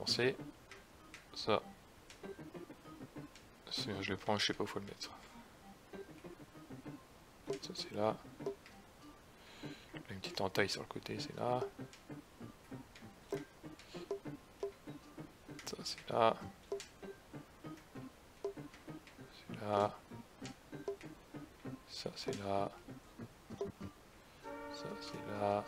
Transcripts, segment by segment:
avancer. Ça. Je le prends, je sais pas où faut le mettre. Ça c'est là. Une petite entaille sur le côté, c'est là. Ça c'est là. C'est là. Ça c'est là. Ça c'est là.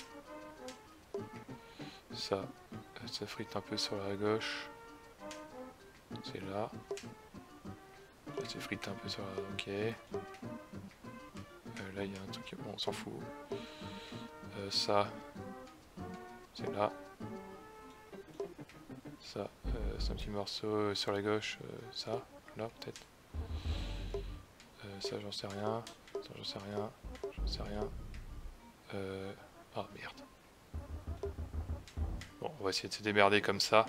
Ça frite un peu sur la gauche. C'est là. Là c'est frite un peu sur la... Ok. Là il y a un truc... Bon on s'en fout. Ça. C'est là. Ça. C'est un petit morceau sur la gauche. Ça. Là peut-être. Ça j'en sais rien. Ça j'en sais rien. J'en sais rien. Ah merde. Bon, on va essayer de se démerder comme ça.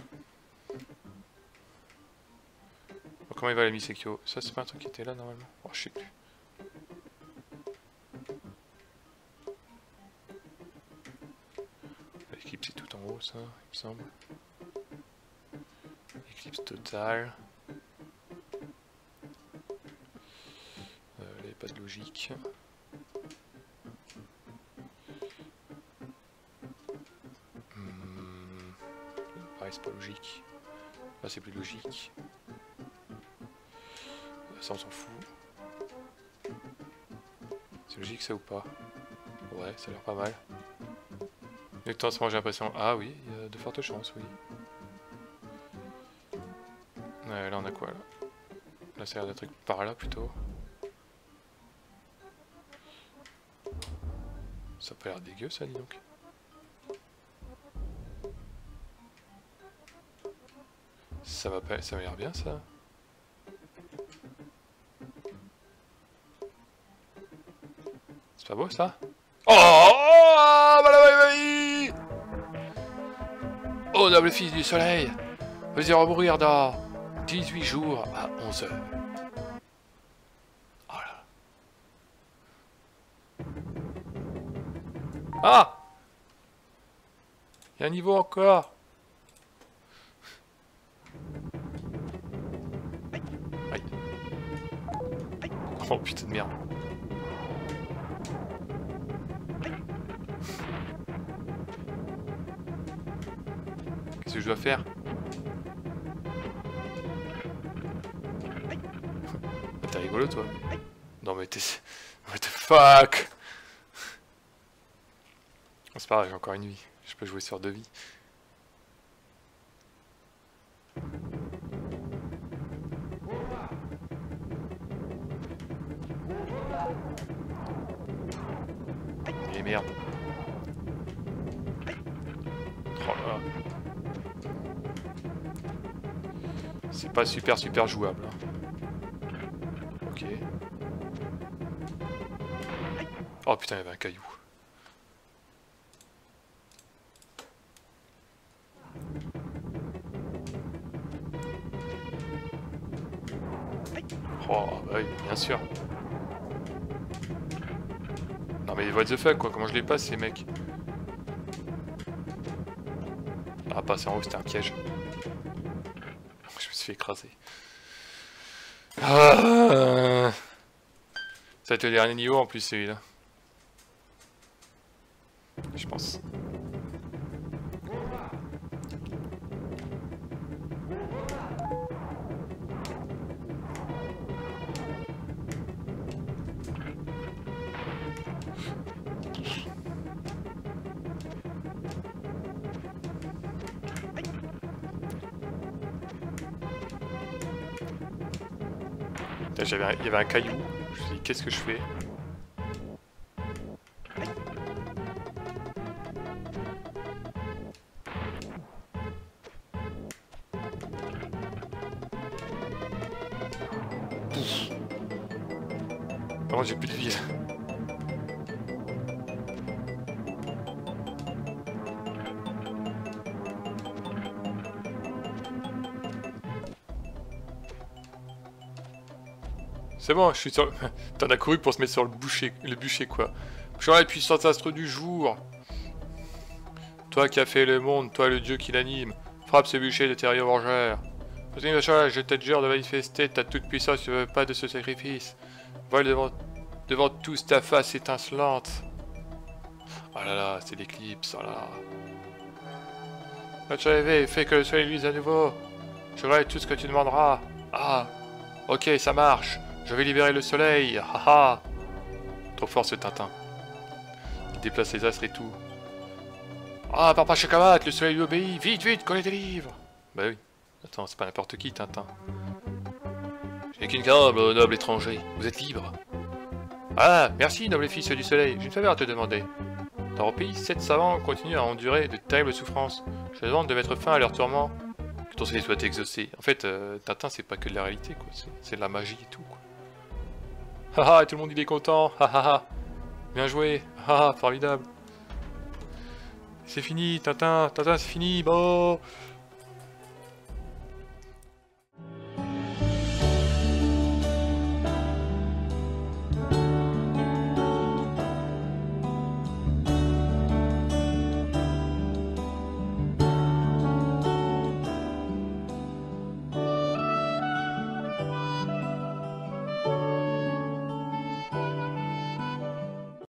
Bon, comment il va la Misekyo? Ça c'est pas un truc qui était là normalement? Oh je sais plus. L'éclipse est tout en haut ça, il me semble. Éclipse totale. Là il n'y a pas de logique. Pareil c'est pas logique. Là c'est plus logique. Ça on s'en fout. C'est logique ça ou pas? Ouais, ça a l'air pas mal. Le temps j'ai l'impression... Ah oui, il y a de fortes chances, oui. Ouais, là on a quoi là? Là ça a l'air d'être par là plutôt. Ça a pas l'air dégueu ça, dis donc. Ça va pas... Ça m'a l'air bien ça. C'est pas beau ça? Oh, oh, noble fils du soleil, vous irez mourir dans 18 jours à 11 heures. Oh là. Ah! Il y a un niveau encore. Aïe. Oh putain de merde. Qu'est-ce que je dois faire? T'es rigolo toi? Non mais t'es... What the fuck? C'est pas grave, j'ai encore une vie. Je peux jouer sur 2 vies. Et merde. Oh là. C'est pas super jouable. Hein. Ok. Oh putain, il y avait un caillou. Oh bah oui, bien sûr. Non mais what the fuck quoi, comment je les passe ces mecs? Ah passer en haut c'était un piège. Je me suis fait écraser. Ah, ça va être le dernier niveau en plus celui-là. Je pense. Il y avait un caillou. Je me suis dit qu'est-ce que je fais? Par contre j'ai plus de vie. C'est bon, je suis sur... T'en as couru pour se mettre sur le bûcher quoi. Je la puissance astre du jour. Toi qui as fait le monde, toi le dieu qui l'anime. Frappe ce bûcher de terrier vengeur. Continue Vachal, je te jure de manifester ta toute puissance, tu veux pas de ce sacrifice. Vole devant tous ta face étincelante. Oh là là, c'est l'éclipse, oh là là. Notre levé, fais que le soleil luise à nouveau. Je ferai tout ce que tu demanderas. Ah, ok, ça marche. Je vais libérer le soleil. Haha. Trop fort ce Tintin. Il déplace les astres et tout. Ah, papa Chakamat, le soleil lui obéit. Vite, vite, qu'on les délivre. Bah oui. Attends, c'est pas n'importe qui, Tintin. Je n'ai qu'une parole, noble étranger. Vous êtes libre. Ah, merci, noble fils du soleil. J'ai une faveur à te demander. Dans mon pays, 7 savants continuent à endurer de terribles souffrances. Je te demande de mettre fin à leurs tourments. Que ton soleil soit exaucé. En fait, Tintin, c'est pas que de la réalité, quoi. C'est de la magie et tout, quoi. Haha, tout le monde il est content. Haha, bien joué. Haha, formidable. C'est fini, Tintin, Tintin, c'est fini. Bon.